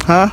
Huh?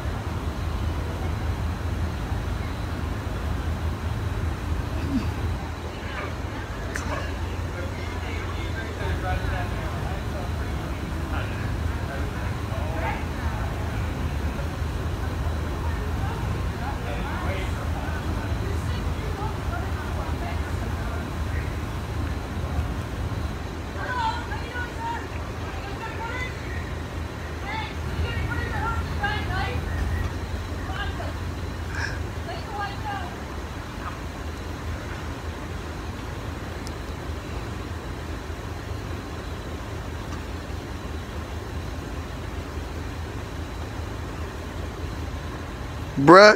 Bruh.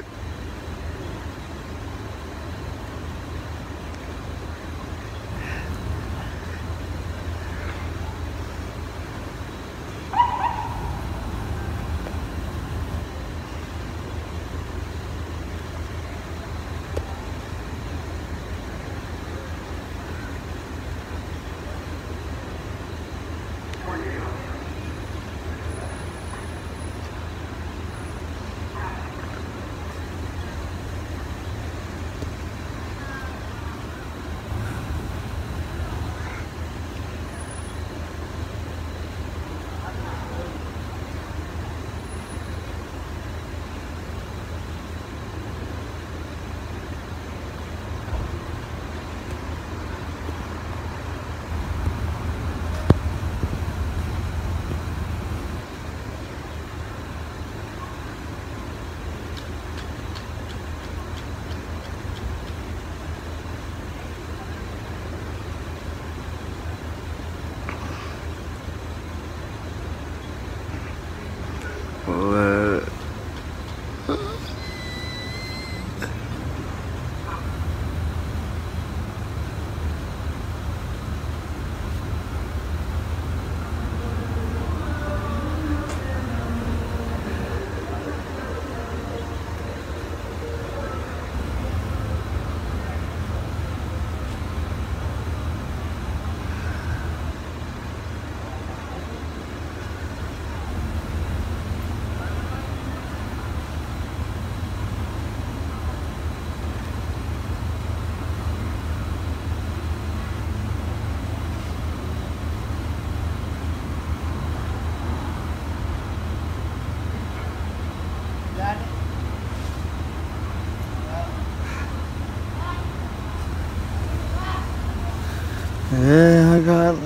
Yeah, I got.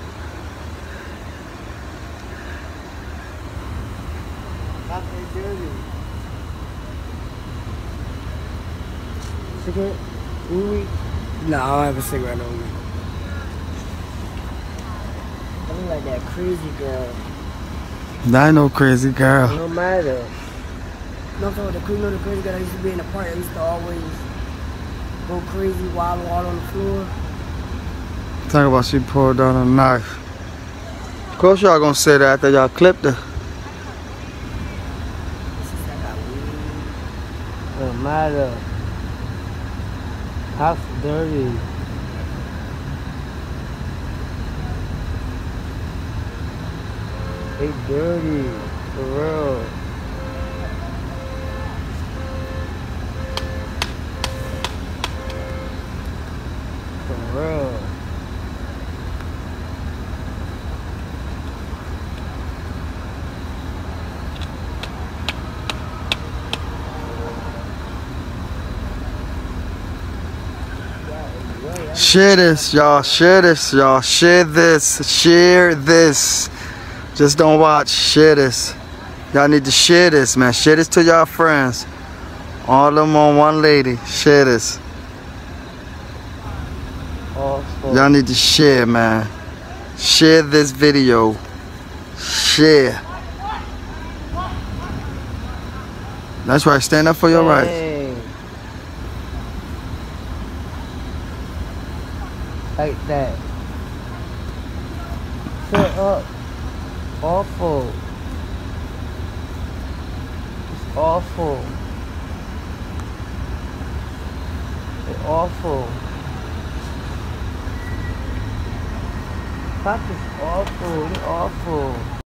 Cigarette? Weed? No, I don't have a cigarette on me. I look like that crazy girl. That ain't no crazy girl. No matter. No, so the crazy girl that used to be in the park. I used to always go crazy, wild all on the floor. Talk about she pulled out a knife. Of course y'all gonna say that after y'all clipped her. No matter. House dirty. They dirty. For real. For real. Share this, y'all. Share this, y'all. Share this. Share this. Just don't watch. Share this. Y'all need to share this, man. Share this to y'all friends. All of them on one lady. Share this. Y'all need to share, man. Share this video. Share. That's right. Stand up for your rights. Like that. Shut up. Awful. It's awful. It's awful. Pop is awful. It's awful.